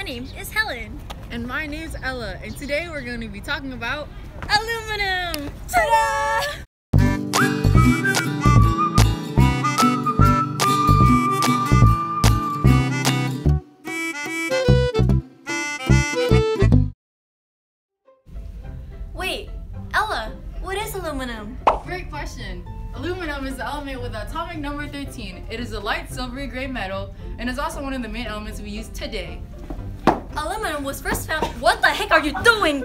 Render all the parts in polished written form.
name is Helen. And my name's Ella, and today we're going to be talking about aluminum! Ta-da! Wait, Ella, what is aluminum? Great question. Aluminum is the element with the atomic number 13. It is a light silvery gray metal and is also one of the main elements we use today. Aluminum was first found. What the heck are you doing?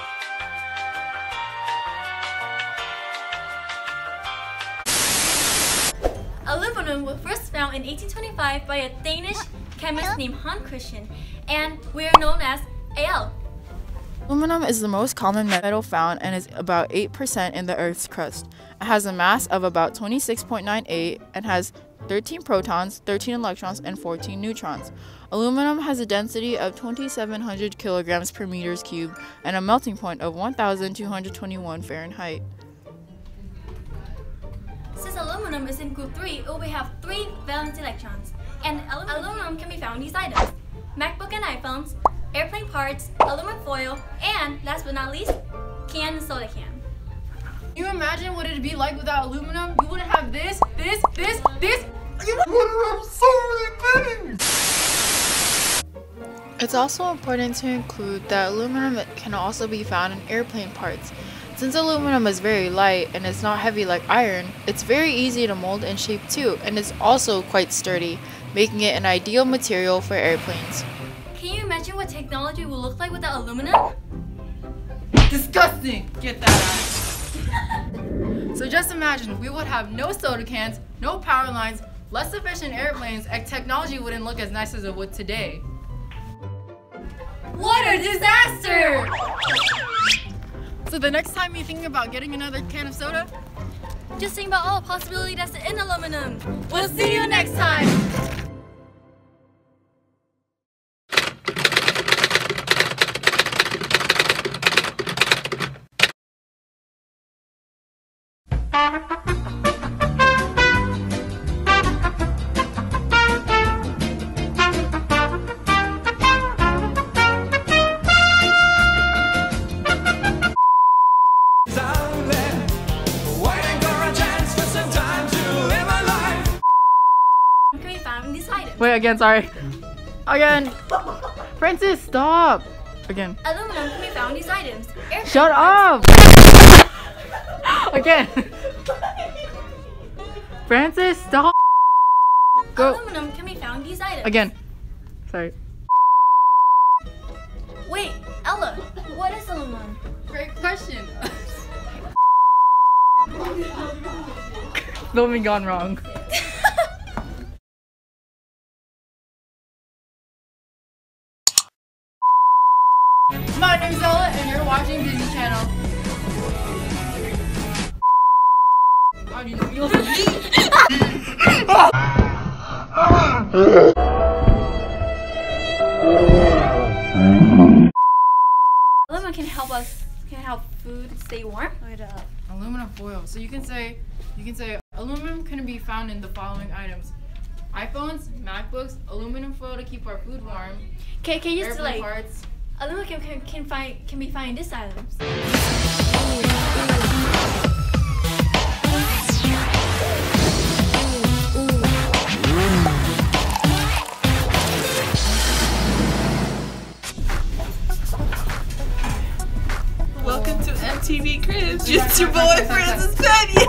Aluminum was first found in 1825 by a Danish chemist named Hans Christian, and we are known as Al. Aluminum is the most common metal found and is about 8% in the Earth's crust. It has a mass of about 26.98 and has 13 protons, 13 electrons, and 14 neutrons. Aluminum has a density of 2,700 kilograms per meters cubed and a melting point of 1,221 Fahrenheit. Since aluminum is in group 3, it will have 3 valence electrons, and aluminum can be found in these items: MacBook and iPhones, airplane parts, aluminum foil, and last but not least, can and soda can. Can you imagine what it'd be like without aluminum? You wouldn't have this. You wouldn't have so many things! It's also important to include that aluminum can also be found in airplane parts. Since aluminum is very light and is not heavy like iron, it's very easy to mold and shape too, and it's also quite sturdy, making it an ideal material for airplanes. Can you imagine what technology will look like without aluminum? Disgusting! Get that out. So just imagine, we would have no soda cans, no power lines, less efficient airplanes, and technology wouldn't look as nice as it would today. What a disaster! So the next time you think about getting another can of soda, just think about all the possibility that's in aluminum. We'll see you next time! Can we find these items? wait, again, sorry. Again. Francis, stop. Again. Aluminum can be found in these items. Shut up. Again. Francis, stop. Go. Aluminum can be found in these items. Again. Sorry. Wait, Ella, what is aluminum? Great question. Filming gone wrong. My name's Ella, and you're watching Disney Channel. Aluminum can help food stay warm. Aluminum foil. So you can say aluminum can be found in the following items: iPhones, MacBooks, aluminum foil to keep our food warm. Can you just airplane parts. Aluminum can be found in these items. Welcome to MTV Cribs. Just your boy Francis Petty.